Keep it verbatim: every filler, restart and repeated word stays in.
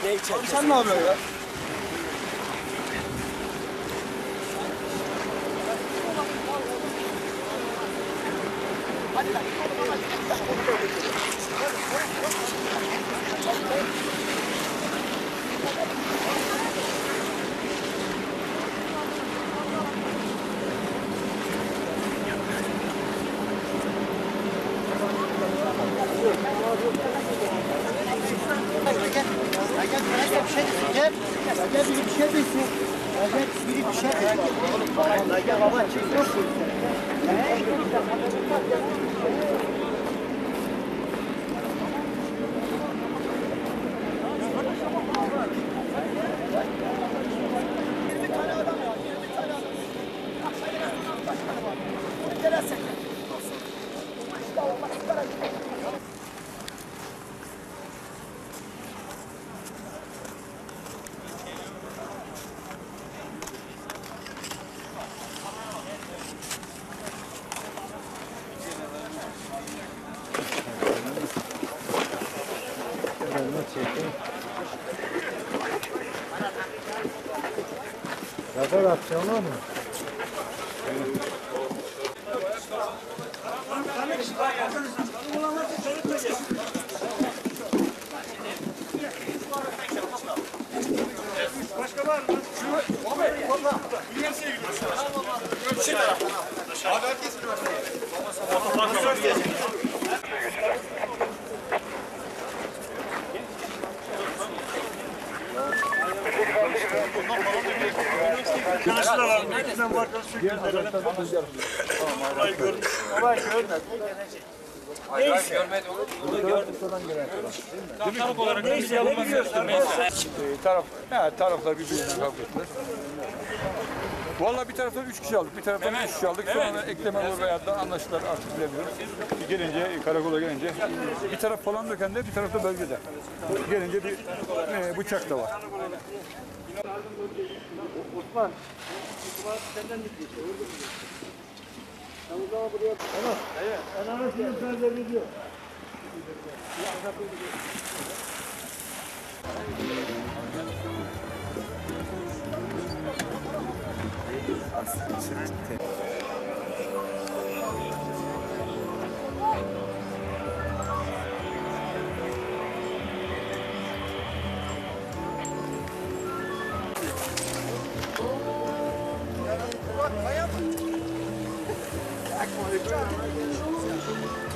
Abi sen ne yapıyorsun ya? Hadi lan. Gel, gel biri bir şey desin. Gel biri bir şey desin. Gel baba çıkıyorsun. Zafer atacağım ama. Başka var mı? Üniversiteye gidiyoruz. Abi herkes üniversiteye. Arkadaşlar var. Mekke'den bu arkadaş sürüyorlar. Olay görmüş. Olay görmedi. Hayır, görmedi olur. Bunu gördüm. Taraf olarak neyse yapılmasın. Taraf, he, taraflar birbirinden kavga ettiler. Vallahi bir taraftan üç kişi aldık, bir taraftan üç kişi aldık. Sonra evet. Ekleme olur veya da anlaştılar artık bilemiyoruz. Gelince, karakola gelince bir taraf falan dökende, bir tarafta bölgede. Gelince bir e, bıçak da var. Osman. Osman senden mi geçiyor? Tamam zaman buraya. Tamam. Evet. Ananasını sende video. Kaya mı?